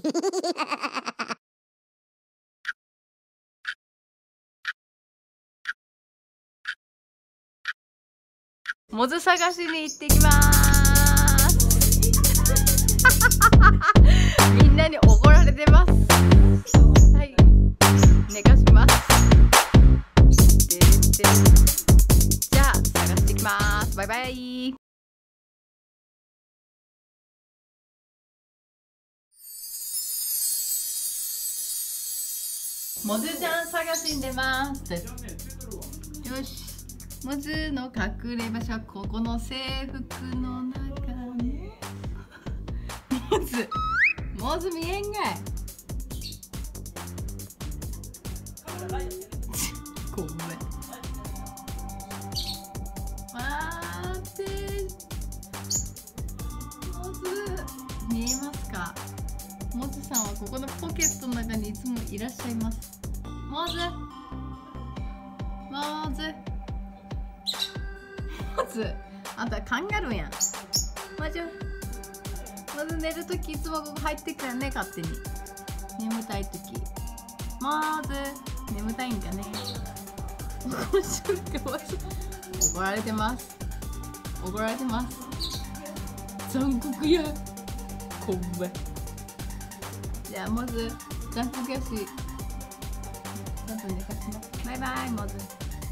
モズ探しに行ってきます。みんなに怒られてます。はい、寝かします。じゃあ探してきます。バイバイ。モズちゃん探しに出ます。よし。モズの隠れ場所はここの制服の中に。モズ見えんがい。ごめん。待って。モズ見えますか？モズさんはここのポケットの中にいつもいらっしゃいます。モズ。あんたカンガルーやん。まず寝るときいつもここ入ってくるね、勝手に。眠たいとき。眠たいんかね。怒られてます。残酷や。こんばん。じゃあまず残酷やし。ちょっと寝かします。バイバイ、まず。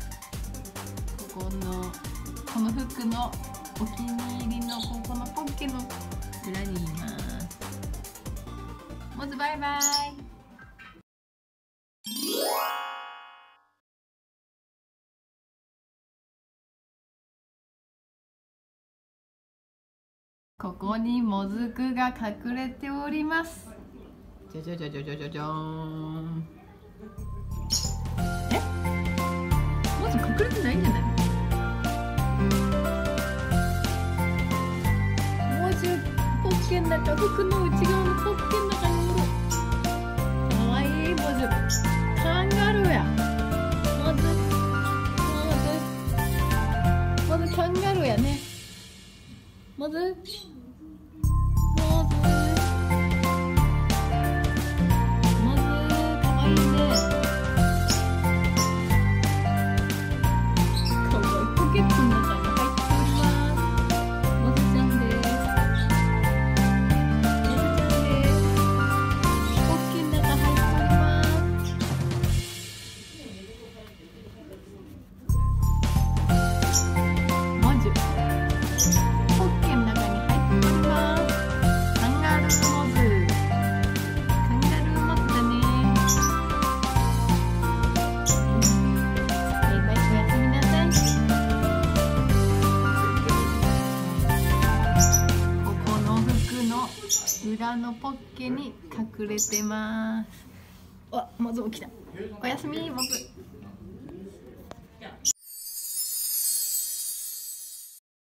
この服のお気に入りのここのポッケの裏にいます。まずバイバイ。ここにもずくが隠れております。じゃじゃじゃじゃじゃじゃじゃーん。もず隠れてないんじゃない？ポッケの中、服の内側のポッケの中におる。かわいいモズ。カンガルーや。モズカンガルーやね。モズかわいいね。かわいい。ポケットの中に入っております。モズちゃんです。裏のポッケに隠れてます。あ、モズ起きた。おやすみ、モズ。